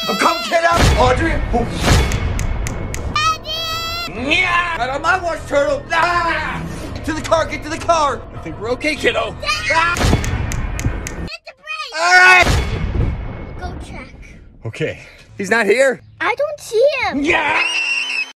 I'm coming, kiddo. Audrey. Yeah! Out of my wash, turtle! Ah! To the car, get to the car! I think we're okay, kiddo. Ah! Hit the brakes! Alright! Go check. Okay. He's not here? I don't see him. Yeah!